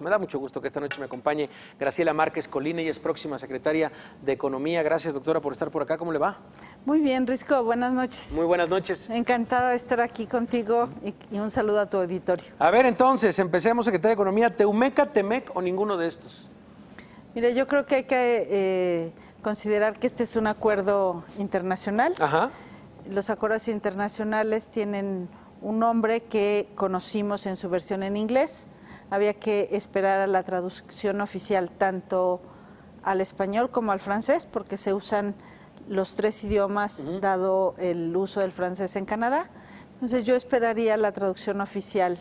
Me da mucho gusto que esta noche me acompañe Graciela Márquez Colina, ella es próxima secretaria de Economía. Gracias, doctora, por estar por acá. ¿Cómo le va? Muy bien, Risco. Buenas noches. Muy buenas noches. Encantada de estar aquí contigo y un saludo a tu auditorio. A ver, entonces, empecemos, secretaria de Economía. ¿Teumeca, Temec o ninguno de estos? Mire, yo creo que hay que considerar que este es un acuerdo internacional. Ajá. Los acuerdos internacionales tienen un nombre que conocimos en su versión en inglés. Había que esperar a la traducción oficial tanto al español como al francés, porque se usan los tres idiomas, dado el uso del francés en Canadá. Entonces yo esperaría la traducción oficial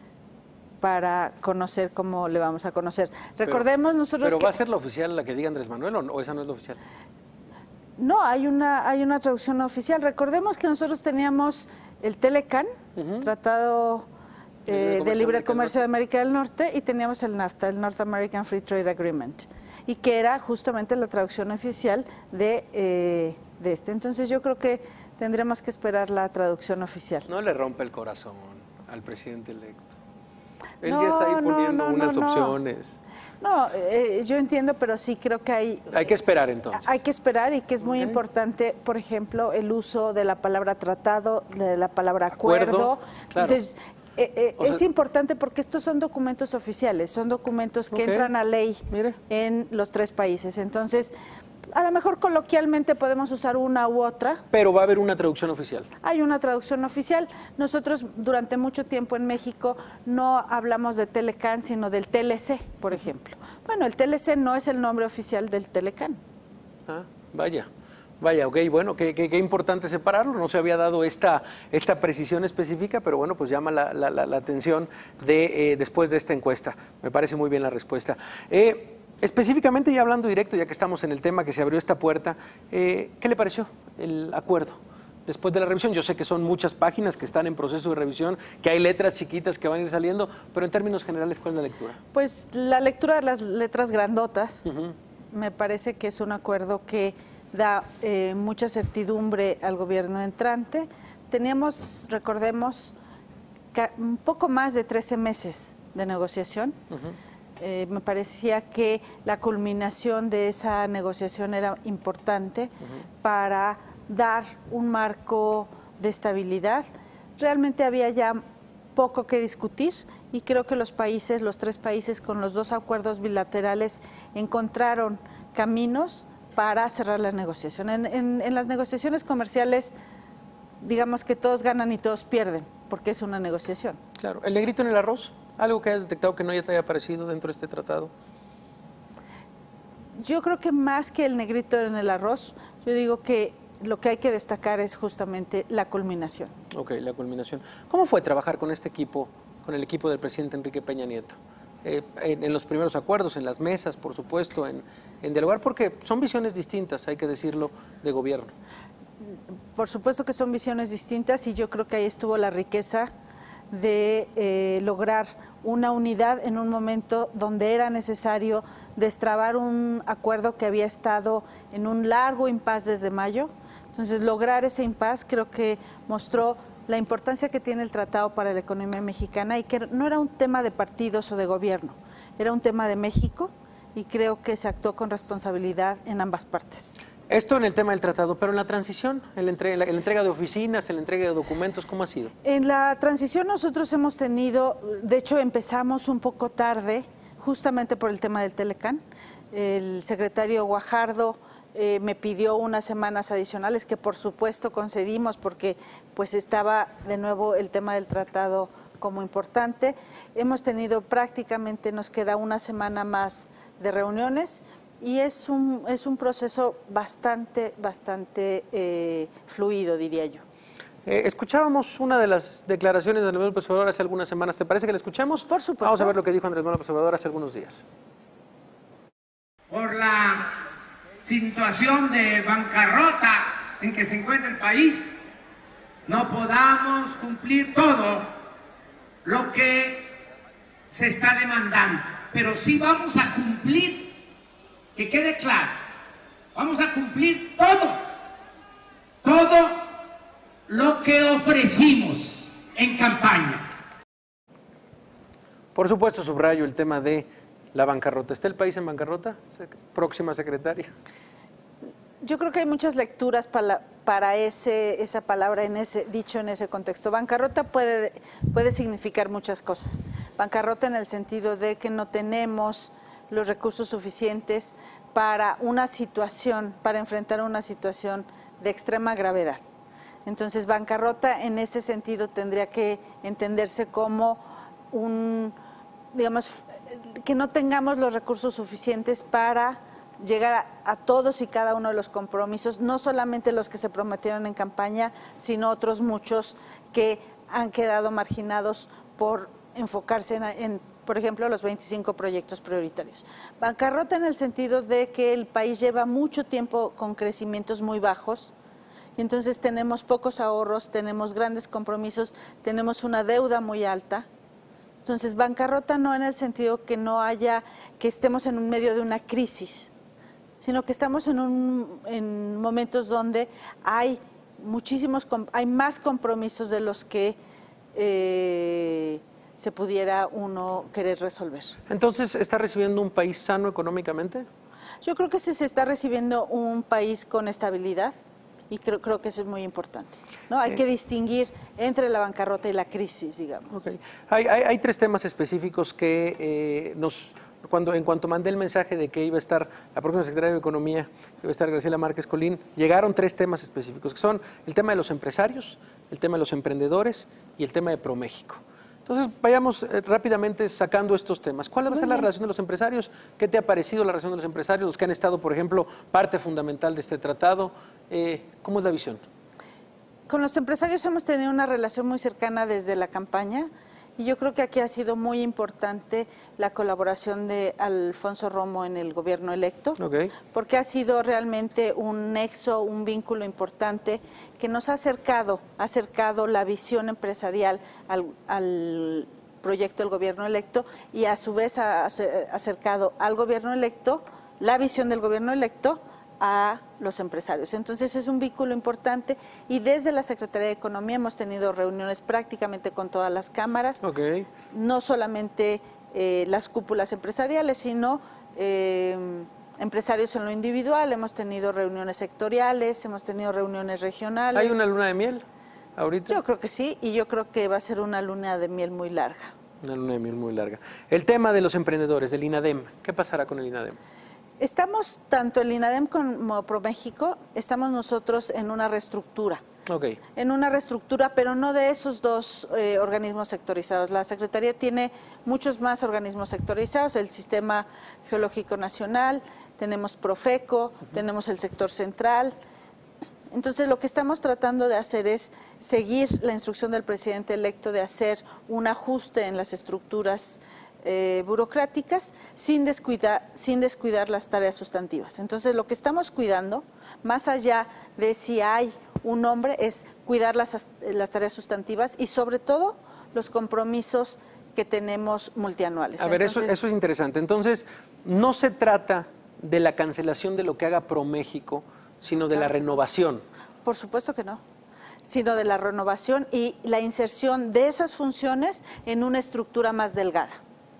para conocer cómo le vamos a conocer. Recordemos nosotros ¿Pero va a ser la oficial la que diga Andrés Manuel o esa no es la oficial? No, hay una traducción oficial. Recordemos que nosotros teníamos el TELECAN, Tratado de Libre Comercio de América del Norte, y teníamos el NAFTA, el North American Free Trade Agreement, y que era justamente la traducción oficial de este. Entonces yo creo que tendremos que esperar la traducción oficial. No le rompe el corazón al presidente electo. Él ya está ahí poniendo unas opciones. No, yo entiendo, pero sí creo que hay que esperar entonces. Hay que esperar, y que es muy importante, por ejemplo, el uso de la palabra tratado, de la palabra acuerdo. Claro. Entonces, es importante porque estos son documentos oficiales, son documentos que entran a ley en los tres países. Entonces, a lo mejor coloquialmente podemos usar una u otra. Pero va a haber una traducción oficial. Hay una traducción oficial. Nosotros durante mucho tiempo en México no hablamos de TELECAN, sino del TLC, por ejemplo. Bueno, el TLC no es el nombre oficial del TELECAN. Ah, vaya. Vaya, ok, bueno, qué importante separarlo, no se había dado esta precisión específica, pero bueno, pues llama la atención después de esta encuesta. Me parece muy bien la respuesta. Específicamente, ya hablando directo, ya que estamos en el tema que se abrió esta puerta, ¿qué le pareció el acuerdo después de la revisión? Yo sé que son muchas páginas que están en proceso de revisión, que hay letras chiquitas que van a ir saliendo, pero en términos generales, ¿cuál es la lectura? Pues la lectura de las letras grandotas, me parece que es un acuerdo que da mucha certidumbre al gobierno entrante. Teníamos, recordemos, un poco más de 13 meses de negociación. Me parecía que la culminación de esa negociación era importante para dar un marco de estabilidad. Realmente había ya poco que discutir, y creo que los tres países con los dos acuerdos bilaterales encontraron caminos para cerrar la negociación. En las negociaciones comerciales, digamos que todos ganan y todos pierden, porque es una negociación. Claro. ¿El negrito en el arroz? ¿Algo que hayas detectado que no ya te haya aparecido dentro de este tratado? Yo creo que más que el negrito en el arroz, yo digo que lo que hay que destacar es justamente la culminación. Ok, la culminación. ¿Cómo fue trabajar con este equipo, con el equipo del presidente Enrique Peña Nieto? En los primeros acuerdos, en las mesas, por supuesto, en dialogar, porque son visiones distintas, hay que decirlo, de gobierno. Por supuesto que son visiones distintas, y yo creo que ahí estuvo la riqueza de lograr una unidad en un momento donde era necesario destrabar un acuerdo que había estado en un largo impas desde mayo. Entonces, lograr ese impas creo que mostró la importancia que tiene el tratado para la economía mexicana, y que no era un tema de partidos o de gobierno, era un tema de México, y creo que se actuó con responsabilidad en ambas partes. Esto en el tema del tratado, pero en la transición, en la entrega de oficinas, en la entrega de documentos, ¿cómo ha sido? En la transición nosotros hemos tenido, de hecho empezamos un poco tarde, justamente por el tema del TELECAN. El secretario Guajardo me pidió unas semanas adicionales, que por supuesto concedimos, porque pues estaba de nuevo el tema del tratado como importante. Hemos tenido prácticamente, nos queda una semana más de reuniones, y es un proceso bastante fluido, diría yo. Escuchábamos una de las declaraciones de Andrés Manuel López Obrador hace algunas semanas. ¿Te parece que la escuchemos? Por supuesto. Vamos a ver lo que dijo Andrés Manuel López Obrador hace algunos días. Por la situación de bancarrota en que se encuentra el país, no podamos cumplir todo lo que se está demandando, pero sí vamos a cumplir, que quede claro, vamos a cumplir todo lo que ofrecimos en campaña. Por supuesto, subrayo el tema de la bancarrota. ¿Está el país en bancarrota, próxima secretaria? Yo creo que hay muchas lecturas para esa palabra, dicho en ese contexto. Bancarrota puede significar muchas cosas. Bancarrota en el sentido de que no tenemos los recursos suficientes para enfrentar una situación de extrema gravedad. Entonces, bancarrota en ese sentido tendría que entenderse como digamos, que no tengamos los recursos suficientes para llegar a todos y cada uno de los compromisos, no solamente los que se prometieron en campaña, sino otros muchos que han quedado marginados por enfocarse en, por ejemplo, los 25 proyectos prioritarios. Bancarrota en el sentido de que el país lleva mucho tiempo con crecimientos muy bajos, y entonces tenemos pocos ahorros, tenemos grandes compromisos, tenemos una deuda muy alta. Entonces, bancarrota no en el sentido que que estemos en medio de una crisis, sino que estamos en momentos donde hay más compromisos de los que se pudiera uno querer resolver. Entonces, ¿está recibiendo un país sano económicamente? Yo creo que se está recibiendo un país con estabilidad y creo que eso es muy importante, ¿no? Hay que distinguir entre la bancarrota y la crisis, digamos. Okay. Hay tres temas específicos que en cuanto mandé el mensaje de que iba a estar la próxima secretaria de Economía, que iba a estar Graciela Márquez Colín, llegaron tres temas específicos, que son el tema de los empresarios, el tema de los emprendedores y el tema de ProMéxico. Entonces, vayamos rápidamente sacando estos temas. ¿Cuál va a ser la relación de los empresarios? ¿Qué te ha parecido la relación de los empresarios, los que han estado, por ejemplo, parte fundamental de este tratado? ¿Cómo es la visión? Con los empresarios hemos tenido una relación muy cercana desde la campaña y yo creo que aquí ha sido muy importante la colaboración de Alfonso Romo en el gobierno electo, porque ha sido realmente un nexo, un vínculo importante que nos ha acercado la visión empresarial al proyecto del gobierno electo y a su vez ha acercado al gobierno electo la visión del gobierno electo a los empresarios. Entonces es un vínculo importante y desde la Secretaría de Economía hemos tenido reuniones prácticamente con todas las cámaras, no solamente las cúpulas empresariales, sino empresarios en lo individual, hemos tenido reuniones sectoriales, hemos tenido reuniones regionales. ¿Hay una luna de miel ahorita? Yo creo que sí, y yo creo que va a ser una luna de miel muy larga. Una luna de miel muy larga. El tema de los emprendedores, del INADEM, ¿qué pasará con el INADEM? Estamos, tanto el INADEM como ProMéxico, estamos nosotros en una reestructura. En una reestructura, pero no de esos dos organismos sectorizados. La Secretaría tiene muchos más organismos sectorizados, el Sistema Geológico Nacional, tenemos Profeco, tenemos el sector central. Entonces, lo que estamos tratando de hacer es seguir la instrucción del presidente electo de hacer un ajuste en las estructuras burocráticas sin descuidar las tareas sustantivas. Entonces, lo que estamos cuidando, más allá de si hay un nombre, es cuidar las tareas sustantivas y sobre todo los compromisos que tenemos multianuales. A ver, eso es interesante. Entonces, no se trata de la cancelación de lo que haga ProMéxico, sino de la renovación. Por supuesto que no, sino de la renovación y la inserción de esas funciones en una estructura más delgada.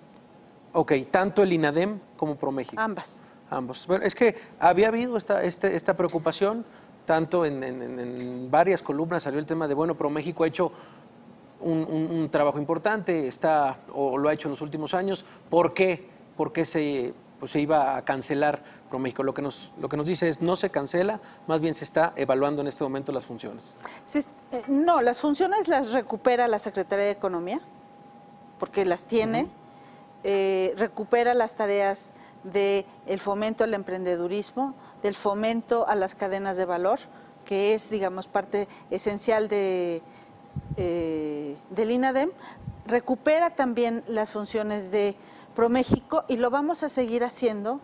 Tanto el INADEM como ProMéxico. Ambas. Ambos. Bueno, es que había habido esta preocupación, tanto en varias columnas salió el tema de, bueno, ProMéxico ha hecho un trabajo importante, lo ha hecho en los últimos años. ¿Por qué? ¿Por qué se iba a cancelar ProMéxico? Lo que nos dice es, no se cancela, más bien se está evaluando en este momento las funciones. No, las funciones las recupera la Secretaría de Economía, porque las tiene. Recupera las tareas del fomento al emprendedurismo, del fomento a las cadenas de valor, que es, digamos, parte esencial del INADEM. Recupera también las funciones de ProMéxico y lo vamos a seguir haciendo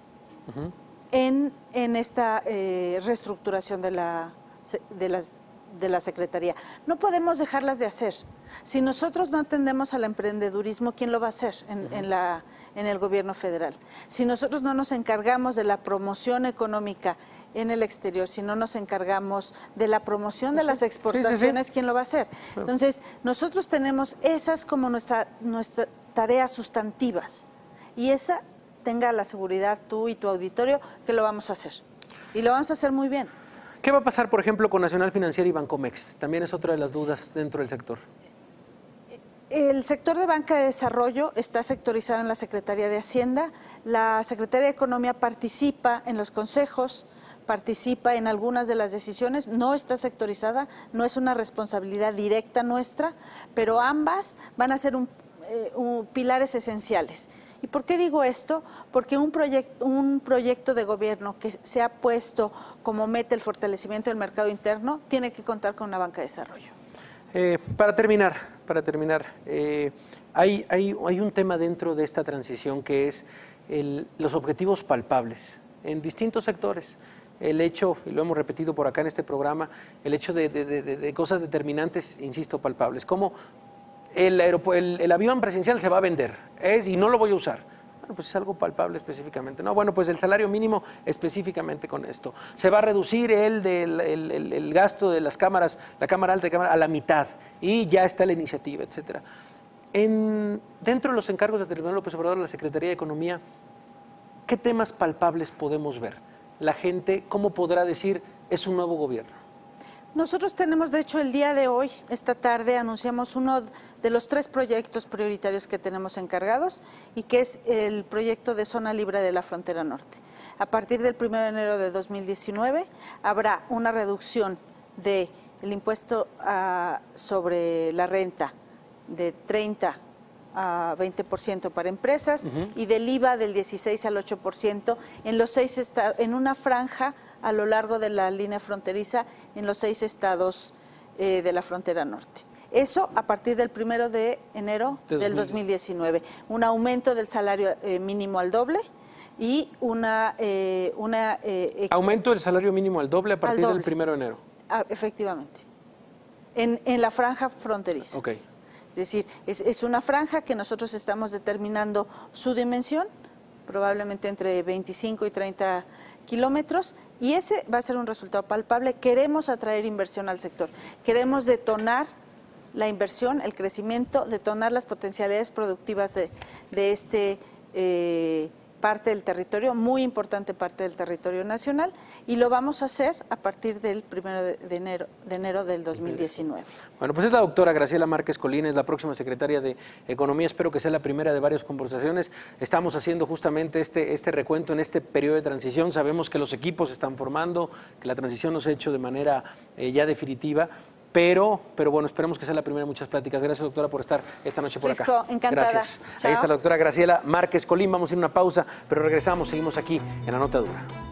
en esta reestructuración de las de la Secretaría. No podemos dejarlas de hacer. Si nosotros no atendemos al emprendedurismo, ¿quién lo va a hacer en el gobierno federal? Si nosotros no nos encargamos de la promoción económica en el exterior, si no nos encargamos de la promoción de las exportaciones, ¿quién lo va a hacer? Entonces, nosotros tenemos esas como nuestras tareas sustantivas, y esa, tenga la seguridad tú y tu auditorio, que lo vamos a hacer. Y lo vamos a hacer muy bien. ¿Qué va a pasar, por ejemplo, con Nacional Financiera y Bancomex? También es otra de las dudas dentro del sector. El sector de banca de desarrollo está sectorizado en la Secretaría de Hacienda. La Secretaría de Economía participa en los consejos, participa en algunas de las decisiones, no está sectorizada, no es una responsabilidad directa nuestra, pero ambas van a ser pilares esenciales. ¿Y por qué digo esto? Porque un proyecto de gobierno que se ha puesto como meta el fortalecimiento del mercado interno tiene que contar con una banca de desarrollo. Para terminar, hay un tema dentro de esta transición que es los objetivos palpables en distintos sectores. El hecho, y lo hemos repetido por acá en este programa, el hecho de cosas determinantes, insisto, palpables, como el avión presidencial se va a vender y no lo voy a usar. Bueno, pues es algo palpable específicamente. No, bueno, pues el salario mínimo específicamente con esto. Se va a reducir el gasto de las cámaras, la cámara alta y cámara a la mitad, y ya está la iniciativa, etcétera. Dentro de los encargos de Andrés Manuel López Obrador, la Secretaría de Economía, ¿qué temas palpables podemos ver? La gente, ¿cómo podrá decir es un nuevo gobierno? Nosotros tenemos, de hecho, el día de hoy, esta tarde, anunciamos uno de los 3 proyectos prioritarios que tenemos encargados, y que es el proyecto de zona libre de la frontera norte. A partir del 1 de enero de 2019 habrá una reducción del impuesto sobre la renta de 30 a 20% para empresas, y del IVA del 16 al 8% en los 6 estados, en una franja a lo largo de la línea fronteriza en los 6 estados de la frontera norte. Eso a partir del 1 de enero del 2019. Un aumento del salario mínimo al doble y aumento del salario mínimo al doble a partir del 1 de enero. Efectivamente. En la franja fronteriza. Ok. Es decir, es una franja que nosotros estamos determinando su dimensión, probablemente entre 25 y 30 kilómetros, y ese va a ser un resultado palpable. Queremos atraer inversión al sector, queremos detonar la inversión, el crecimiento, detonar las potencialidades productivas de este parte del territorio, muy importante parte del territorio nacional, y lo vamos a hacer a partir del 1 de enero del 2019. Bueno, pues es la doctora Graciela Márquez Colín, es la próxima secretaria de Economía. Espero que sea la primera de varias conversaciones. Estamos haciendo justamente este recuento en este periodo de transición. Sabemos que los equipos se están formando, que la transición no se ha hecho de manera ya definitiva, pero bueno, esperemos que sea la primera de muchas pláticas. Gracias, doctora, por estar esta noche por acá. Encantada. Gracias. Chao. Ahí está la doctora Graciela Márquez Colín. Vamos a ir a una pausa, pero regresamos, seguimos aquí en La Nota Dura.